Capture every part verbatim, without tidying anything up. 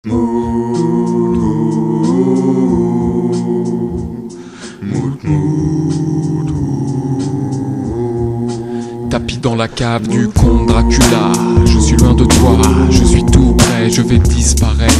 Mood, mood, mood. Tapis dans la cave du comte Dracula. Je suis loin de toi, je suis tout près, je vais disparaître.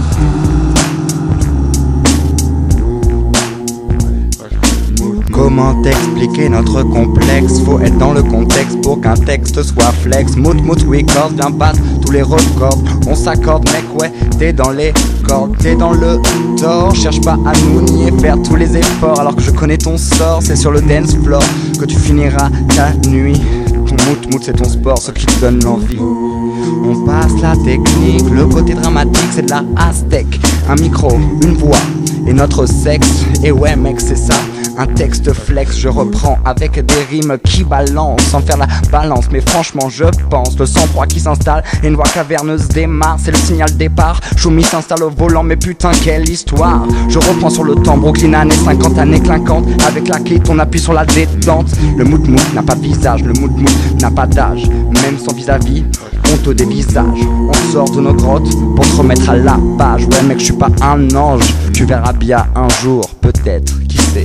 Comment t'expliquer notre complexe? Faut être dans le contexte pour qu'un texte soit flex. Mout mout record, viens battre tous les records. On s'accorde mec, ouais, t'es dans les cordes, t'es dans le tort. Cherche pas à nous nier, faire tous les efforts. Alors que je connais ton sort, c'est sur le dance floor que tu finiras ta nuit. Ton mout mout c'est ton sport, ce qui te donne l'envie. On passe la technique, le côté dramatique c'est de la aztèque. Un micro, une voix et notre sexe. Et ouais mec c'est ça, un texte flex, je reprends avec des rimes qui balancent sans faire la balance. Mais franchement je pense, le sang-froid qui s'installe et une voix caverneuse démarre. C'est le signal départ, Choumi s'installe au volant. Mais putain quelle histoire. Je reprends sur le temps, Brooklyn années cinquante, années clinquantes. Avec la clé on appuie sur la détente. Le mood mood n'a pas de visage, le mood mood n'a pas d'âge. Même son vis-à-vis, on te dévisage. On sort de nos grottes pour te remettre à la page. Ouais mec je suis pas un ange, tu verras bien un jour, peut-être, qui sait.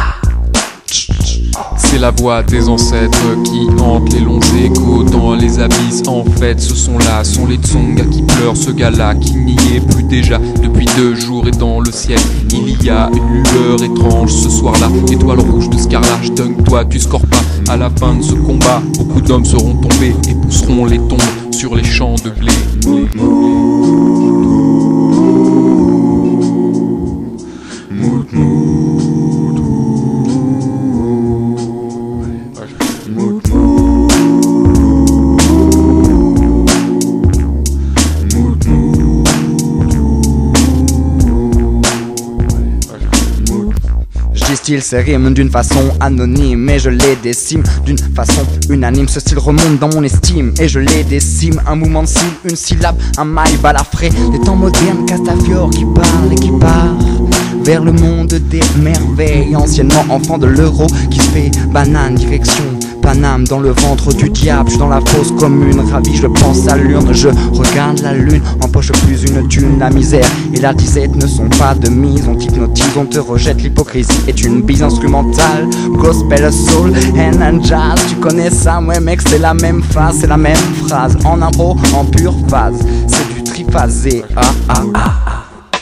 C'est la voix des ancêtres qui hante les longs échos dans les abysses. En fait ce sont là, sont les Tsongas qui pleurent. Ce gars-là qui n'y est plus déjà depuis deux jours. Et dans le ciel il y a une lueur étrange ce soir-là. Étoile rouge de Scarlat, dunk toi tu scores pas. À la fin de ce combat, beaucoup d'hommes seront tombés et pousseront les tombes sur les champs de blé. Je distille ces rimes d'une façon anonyme et je les décime d'une façon unanime. Ce style remonte dans mon estime et je les décime. Un mouvement de cils, une syllabe, un maille balafré. Des temps modernes, Castafiore qui parle et qui part vers le monde des merveilles. Anciennement enfant de l'euro qui se fait banane, direction Paname dans le ventre du diable. Je suis dans la fosse commune, ravi je pense à l'urne. Je regarde la lune, empoche plus une thune. La misère et la disette ne sont pas de mise. On t'hypnotise, on te rejette, l'hypocrisie est une bise instrumentale. Gospel, soul, and, and jazz. Tu connais ça, ouais mec c'est la même phase, c'est la même phrase. En impro, en pure phase, c'est du triphasé. Ah ah ah ah.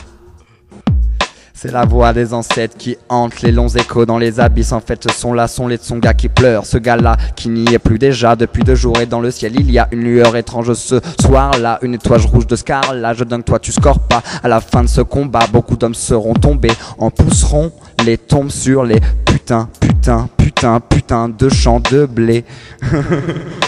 C'est la voix des ancêtres qui hante les longs échos dans les abysses. En fait ce sont là, sont les Tsongas qui pleurent. Ce gars-là qui n'y est plus déjà depuis deux jours. Et dans le ciel il y a une lueur étrange ce soir-là. Une étoile rouge de Scarlat, je donne toi tu scores pas. À la fin de ce combat, beaucoup d'hommes seront tombés. En pousseront les tombes sur les putains, putains, putains, putains de champs de blé.